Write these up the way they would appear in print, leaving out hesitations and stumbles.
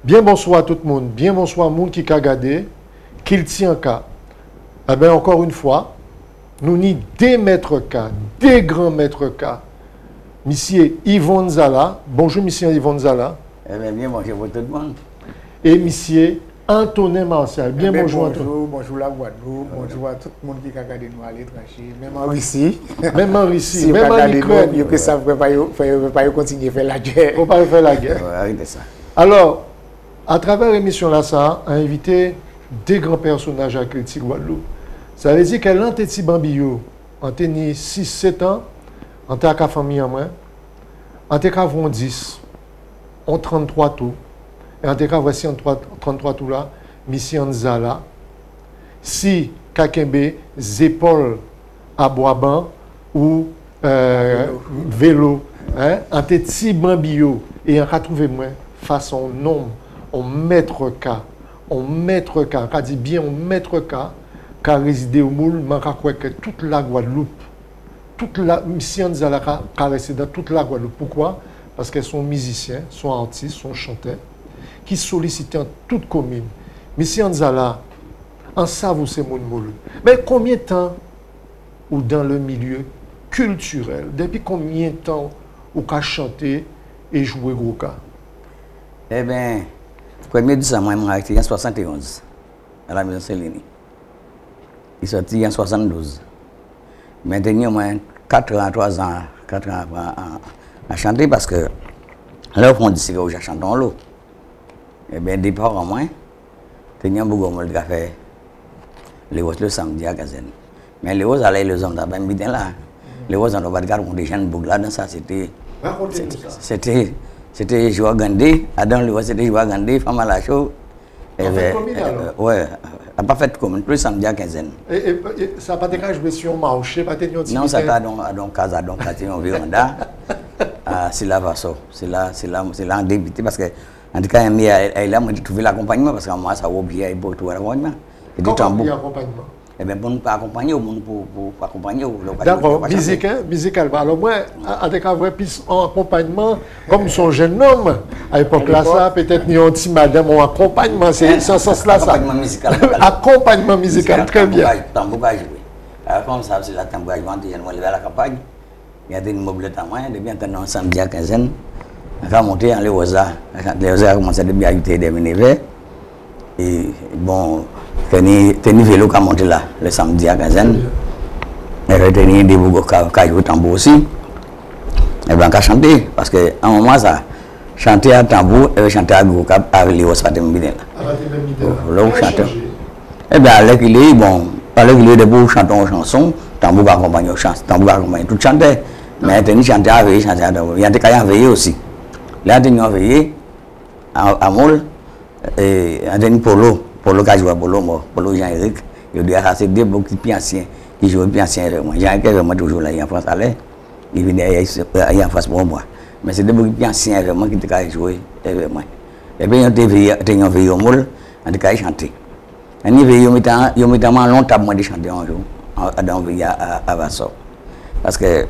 Bien bonsoir à tout le monde. Bien bonsoir à tout le monde qui a regardé, qui le tient cas. Eh bien, encore une fois, nous ni des maîtres cas, des grands maîtres cas. Monsieur Yvon Zala. Bonjour, monsieur Yvon Zala. Eh bien, bien bonjour pour tout le monde. Et monsieur Antonin Martial. Bien bonjour, Antonin. Bonjour la Guadeloupe, bonjour à tout le monde qui a regardé nous à l'étranger, même en Russie. Même en Russie, si même en Ukraine. Vous que ça ne pas continuer à faire la guerre. Il ne faut pas faire la guerre. Arrêtez ça. Alors, à travers l'émission là, ça a invité des grands personnages à Critique Guadeloupe. Ça veut dire qu'elle a été bambillot, en 6-7 ans, en tant que famille en moins, en tant qu'avant 10, en 33 tours, et en tant qu'avoici en 33 tours là, mission Zala, si Kakembe, Zépol à Boisban ou vélo, hein, en tant que bambillot, et en cas trouvé moins, façon nombre, on maître cas, on dit bien on maître cas, qui a résidé au Moule, mais que toute la Guadeloupe, toute la mission Zala qui a resté dans toute la Guadeloupe. Pourquoi? Parce qu'elles sont musiciens, sont artistes, sont chanteurs, qui sollicitent en toute commune. Mission Zala, en savent c'est mon Moule. Mais combien de temps ou dans le milieu culturel, depuis combien de temps ou qu'a chanté et joué gros cas? Eh bien, le premier de ça, moi, je suis en 71, à la maison Céline. Il est sorti en 72. Maintenant, moi, 4 ans, 3 ans, 4 ans à chanter parce que là, on dit que je chante dans l'eau. Eh bien, départ en moins, il y a beaucoup de café. Les autres le samedi à Gazen. Mais les autres, les hommes d'abord, bien là. Les autres, on ne va pas regarder des gens de là dans ça. C'était Joa Gandhi, Adam le c'était Joa Gandhi, femme à la chaux. Ouais, n'a pas fait comme plus samedi à quinzaine. Et ça n'a pas été joué sur un marché, pas été non, ça t'a donc casa, donc quartier en Véranda. C'est là, c'est là en débuté parce que, en tout cas, elle est là, moi j'ai trouvé l'accompagnement parce que moi ça a oublié, il faut trouver l'accompagnement. Comment l'accompagnement? Eh bien, pour nous pas accompagner, pour accompagner. D'accord, musicalement. Alors moi, avec un vrai plus en accompagnement, comme son jeune homme, à l'époque là, ça, peut-être ni un petit madame ou accompagnement, c'est ce sens-là, ça. Accompagnement musical. Accompagnement musical, très bien. Tambour à jouer. Alors comme ça, c'est la tambour à jouer, on va lever à la campagne. Il y a des immeubles à moi, depuis maintenant, samedi à quinzaine, on va monter en Léosa. Léosa a commencé à ajouter des minivers. Et bon, tenir vélo qui a monté là, le samedi à quinzaine. Et retenir des bougots qui a joué tambour aussi. Et bien, on a chanté, parce qu'à un moment, ça, chanter à tambour et chanter à gros cap avec les osses, là, on chante. Et bien, avec lui, bon, avec lui, de beaux chantons chansons, tambour accompagne au chant, tambour accompagne tout chanter. Mais tenir chanter à veiller, chanter à tambour. Il y a des cas à veiller aussi. Là, tenir à veiller, à Moule, et à tenir polo qui a joué à polo Jean-Éric. Il dit à c'est des beaucoup de anciens qui jouent bien anciens. Jean-Éric est vraiment toujours là, en France, allait. Il venait en face pour moi. Mais c'est des beaucoup de anciens vraiment qui ont joué avec moi. Et bien, ils ont veillé au Moule, en tout cas, ils chantaient. Ils ont mis longtemps moi de chanter un jour, dans le veillé à Vassor. Parce que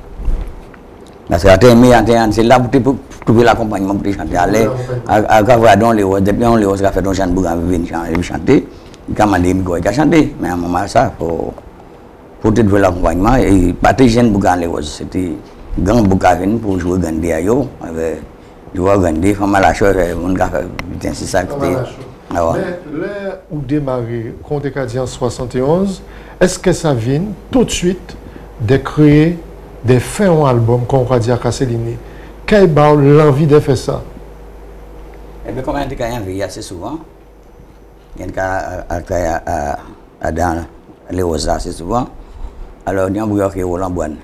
c'est là pour trouver l'accompagnement pour chanter. Aller à Gavradon, depuis on les a fait dans Jean Bougan, il chanter. Il a demandé à chanter. Mais à un moment, ça, pour trouver l'accompagnement, et pas Jean Bougan, c'était grand Bougan pour jouer Gandhi à yo. Jouer Gandhi, femme à la chose, mon gars, c'est ça que c'était. Mais là où démarrer, quand on a dit en 71, est-ce que ça vient tout de suite de créer des fins en album, comme on va dire à Céline? Quelle a l'envie de faire ça? Eh bien, comme on dit qu'il y a un veillé assez souvent, il y a un cas dans les Osas assez souvent, alors il y a un bouillon qui est au Lamboine.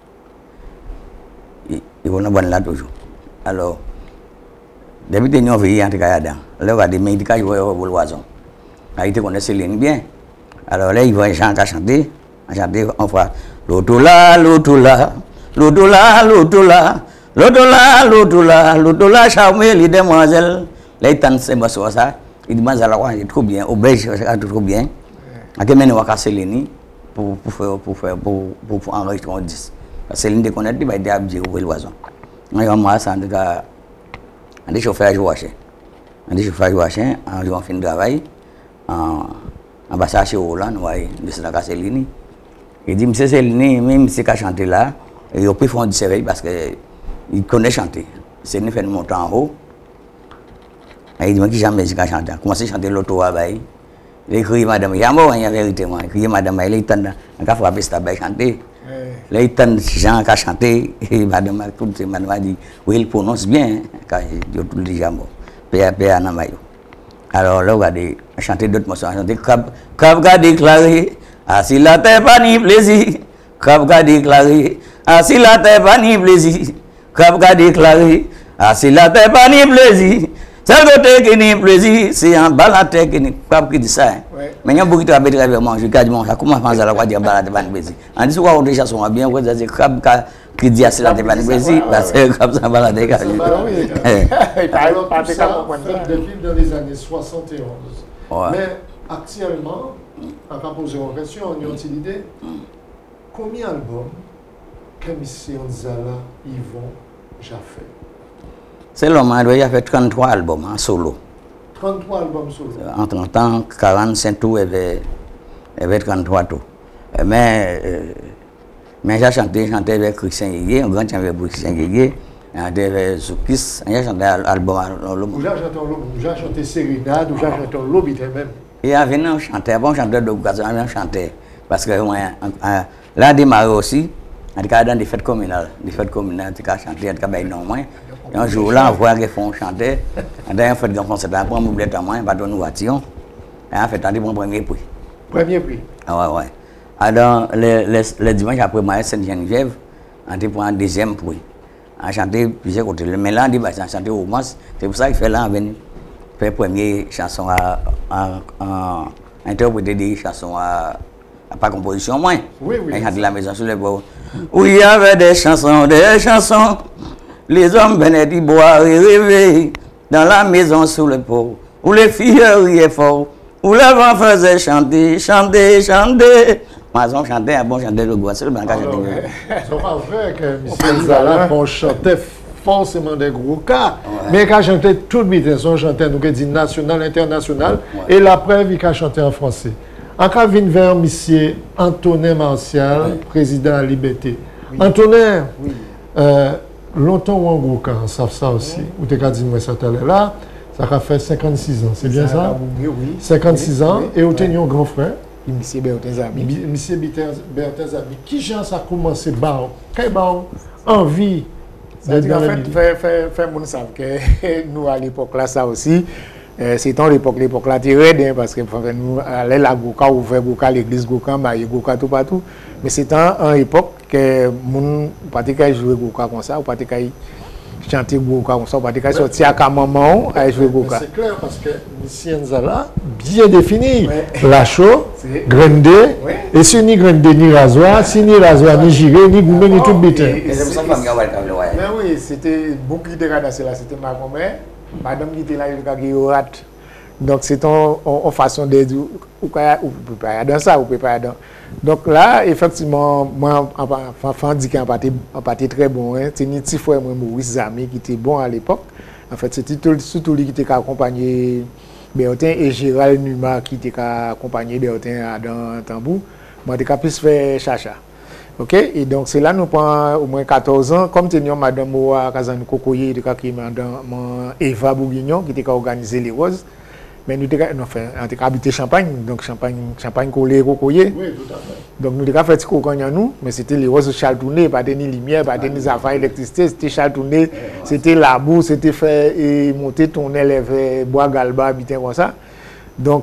Il est au Lamboine là toujours. Alors, depuis que nous avons veillé en tout cas là-dedans, alors il y a des médicaments qui jouent au loison. Il était connaît Céline bien. Alors là, il va chanter, on fera l'autola, l'autola, l'autola, l'autola, l'autola, l'autola, l'autola, charmé les demoiselles. Là, il tente ces morceaux ça. Il dit, mais alors, il est trop bien, au belge, c'est trop bien. À quel moment on va Céline pour enregistrer un disque. Céline de connaître, il va être habillé au loison. On a ça, en tout cas, des chauffeurs à jouer. On dit chauffage machin, on fait un travail en bas chez Roland, ouais, de la Céline. Il dit monsieur Céline, même si qu'a chanté là, il a pu faire du service parce que il connaît chanter. C'est nous fait monter en haut. Il dit moi qui jamais j'ai chanté. Commencé à chanter l'auto bail. Il écrit madame, il y a mot en vérité moi. Il dit madame, il est temps on a frappé ça bail chanter. Là il tend Jean qui a chanté et madame tout madame a dit oui il prononce bien quand je tout le jambo. Père na mayo. Alors là regardez chanter d'autres morceaux, chanter Cap ga déclaré si la terre pas ni plaisir. Cap ga déclaré si la terre pas ni plaisir. Cap ga déclaré si la terre pas ni plaisir. Celle côté qui ni plaisir, c'est en bas la terre qui ni pas qui dit ça. Mais il y a beaucoup de travail avec moi, je garde mon ça comment faire la dire bas la terre pas ni plaisir. On dit quoi on déjà sont bien quoi c'est crab qui dit c'est la terre pas ni plaisir parce que comme ça bas la terre. Alors tout ça fait depuis dans les années 71. Mais actuellement, on va poser une question, on a une idée. Combien d'albums que M. Nzala Yvon j'ai fait? C'est l'homme, il a fait 33 albums en solo. 33 albums solo. Entre temps, 45 tours et 33 tours. Mais j'ai chanté avec Christian Guégué, un grand chanteur avec Christian Guégué, avec Zoukis, j'ai chanté un album à l'homme. Vous avez chanté Sérénade, vous avez chanté Lobby même. Il y avait un chanteur, bon chanteur de Goukazo, un chanteur. Parce que là, démarré aussi, dans des fêtes communales, tu as chanté, tu as non moins. Un jour là, on voit qu'ils font chanter. D'ailleurs, on fait des concerts, on prend un à moi, on va donner une voiture. Et on fait un premier prix. Premier prix? Ah ouais. Alors, le dimanche après, moi, Sainte-Geneviève, on prend un deuxième prix. On chanté plusieurs côtés. Mais là, on dit, on a chanté au moins. C'est pour ça qu'il fait là, on vient faire première chanson à interpréter des chansons à pas composition, moins. Oui. On chante la maison sur le bord. Où il y avait des chansons. Les hommes venaient du bois et rêver dans la maison sous le pot, où les filles riaient fort, où le vent faisait chanter. Mazon chantait, un bon chanteur de bois, c'est le banc chanté. C'est pas vrai que M. Nzala chantait forcément des gros cas, mais il a chanté tout le bité, son chanteur, nous dit national, international, et la preuve, il a chanté en français. En cas vient vers M. Antonin Martial, président à Liberté. Antonin, longtemps ou en gros cas, on savent ça aussi. Ou tu as dit moi ça là, ça a fait 56 ans, c'est bien ça? Oui. 56 ans, et vous avez un grand frère. M. Bertin Zabi. M. Bertin Zabi. Qui gens ça a commencé par quelle envie de dans la vie? Faire mon savent que nous à l'époque là ça aussi. C'est en l'époque là très parce que nous allait la Gouka ouvert Gouka l'église Gouka marié Gouka tout partout. Mais c'est en époque que mon pas qu'à jouer Gouka comme ça ou pas qu'à chanter Gouka comme ça ou pas qu'à sortir à maman à jouer Gouka. C'est clair parce que M. Nzala bien défini la chaud grandé et si ni grandé ni rasoir si ni rasoir ni giré ni goumé ni tout bitin. Mais oui, c'était beaucoup de dégradation là, c'était ma grand-mère. Madame qui était là, il y a donc c'est en façon de dire, ou peut pas dans ça, ou peut pas dans. Donc là, effectivement, moi, enfant dit qu'il parti très bon. C'est un petit frère, Maurice Zami, qui était bon à l'époque. En fait, c'était surtout lui qui était accompagné Bertin et Gérald Numa qui était accompagné Bertin dans Tambou. Moi, j'étais plus fait chacha. Ok, et donc c'est là nous prend au moins 14 ans, comme tenions Madame Moa Kazan Kokoye, qui est Madame Eva Bourguignon, qui était organisé les roses. Mais nous avons habité Champagne, donc Champagne collé Kokoye. Oui, tout à fait. Donc nous avons fait ce qu'on a nous, mais c'était les roses Charles Tourné, pas de lumière, pas de affaires d'électricité, c'était Charles Tourné, c'était la boue, c'était fait et monter, tourner les bois galba, habiter comme ça. Donc,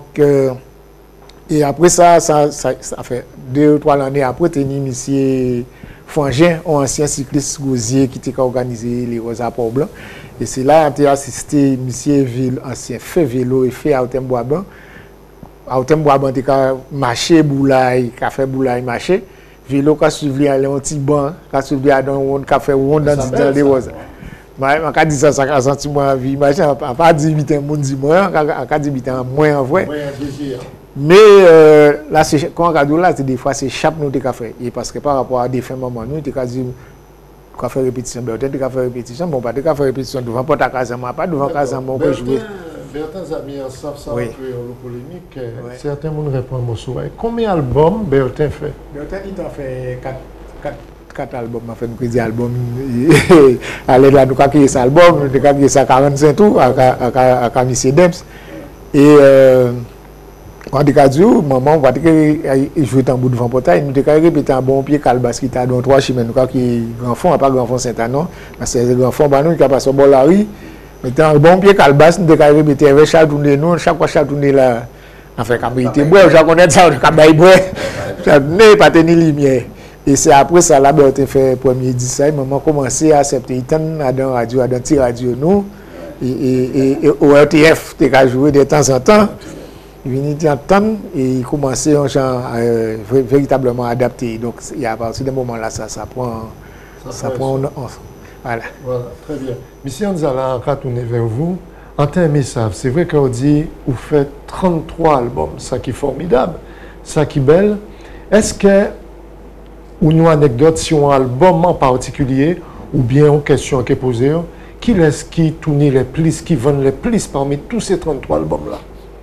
et après ça fait 2 ou 3 années après, tu as M. Frangin, un ancien cycliste gosier qui était organisé les Roses à Port-Blanc. Et c'est là que tu as assisté M. ancien fait vélo et fait Autem Boisban. Autem Boisban, tu as marché, boulaye, café boulaye, marché. Vélo qui a suivi un petit banc, qui a suivi un café rond dans les Roses. Je dis ça, ça a senti moi la vie. Je ne pas dire 8 ans, je dis moins, je dis 8 ans, moins en vrai. Mais là, quand on regarde là, des fois, c'est chape nous qui fait. Et parce que par rapport à des fins moments, nous, tu as dit, tu as fait répétition, tu as fait répétition, bon, pas tu as fait répétition devant Port-à-Casamance, pas devant Casamance, on peut jouer. Bertin Zami, en savent ça, oui. un peu en polémique. Certains monde répondent à mon souhait. Combien d'albums Bertin fait? Bertin, il a fait 4 albums, il a fait un album. Allez là, nous avons créé cet album, nous avons créé ça 45 tours à Camille Dems. Et quand on a dit, maman, on va jouer en bout de vent portail, nous avons répété un bon pied calbas qui était dans 3 chemins, nous avons créé grand fond, pas grand fond Saint-Anon, mais c'est grand fond, nous avons passé au bord de la rue. Mais un bon pied calbas, nous avons répété avec chaque tournée, nous, chaque fois chaque tournée là, enfin, quand il était bois, je connais ça, quand il était bois, chaque tournée, pas tenir lumière. Et c'est après ça, là, on a fait le premier 10 ça, maman a commencé à accepter, à dans radio, à dans petit radio, nous, et au RTF, tu as joué de temps en temps. Il venait d'entendre et il commençait un chant véritablement adapté. Donc, il y a à partir de moment-là, ça prend. Voilà. Voilà, très bien. Monsieur Anzala, on va tourner vers vous. En termes de message, c'est vrai qu'on dit vous faites 33 albums, ça qui est formidable, ça qui est belle. Est-ce que ou une anecdote sur un album en particulier ou bien une question qui est posée, qui est-ce qui tourne les plus, qui vend les plus parmi tous ces 33 albums-là?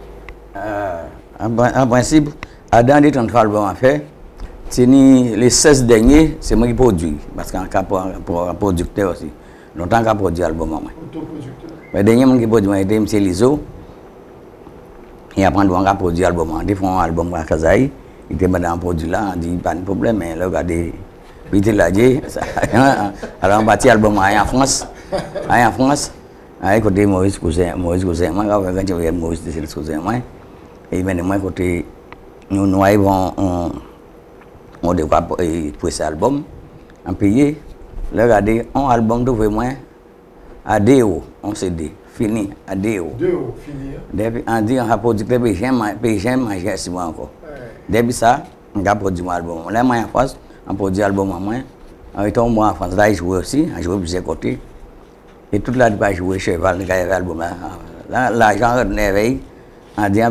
En principe, dans les 33 albums à faire, les 16 derniers, c'est moi qui produis. Parce qu'en cas pour un producteur aussi. Longtemps qu'à produire l'album. Le dernier qui produit, c'était M. Lizo. Et après, on a produit l'album. Ils font un album à Kazaï. Il était dans un produit là, on dit pas de problème, mais là, regardez, il était là, alors on bâtit l'album en France. En France, à côté Maurice Cousin, moi, quand j'ai Maurice Cousin, et maintenant, côté nous on devra pour cet album, en payer, regardez, un album de vraiment à 2 €, on CD, fini, à 2 €. 2 €, fini. Depuis, on dit, on a produit le PGM, manger si moi encore. Depuis ça, on a produit mon album. Là, moi, en France, on produit l'album en moi. En étant moi en France, là, il jouait aussi, on jouait plusieurs côtés. Et toute la nuit, jouer cheval, il y avait l'album là. L'argent retenait, on dit,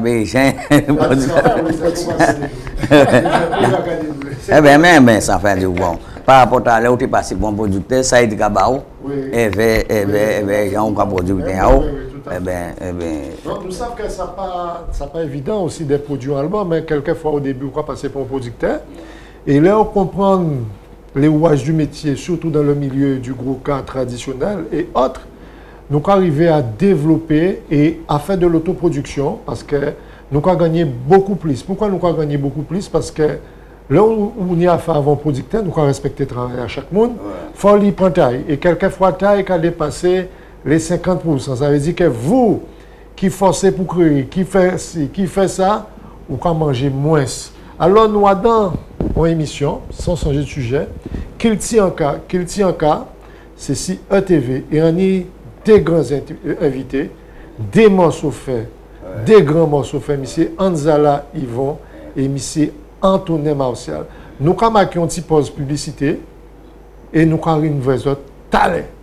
eh bien, ça fait du bon. Par rapport à là où tu passes bon producteur, ça a été Gabao, et on a produit donc, nous savons que ça n'est pas évident aussi de produire un album, mais quelquefois au début, on va passer pour un producteur. Et là, on comprend les rouages du métier, surtout dans le milieu du gros cas traditionnel et autres. Nous arrivons à développer et à faire de l'autoproduction parce que nous avons gagné beaucoup plus. Pourquoi nous avons gagné beaucoup plus? Parce que là où on y a fait avant producteur, nous avons respecté le travail à chaque monde. Il faut lui prendre taille. Et quelquefois, taille qui a dépassé les 50%. Ça veut dire que vous, qui forcez pour créer, qui fait ça, vous pouvez manger moins. Alors, nous avons une émission, sans changer de sujet, qu'il tient en cas, c'est si ETV, et on y des grands invités, des morceaux faits, des grands morceaux faits, M. Anzala Yvon et M. Antonin Martial. Nous avons une petite pause publicité et nous avons une vraie talent.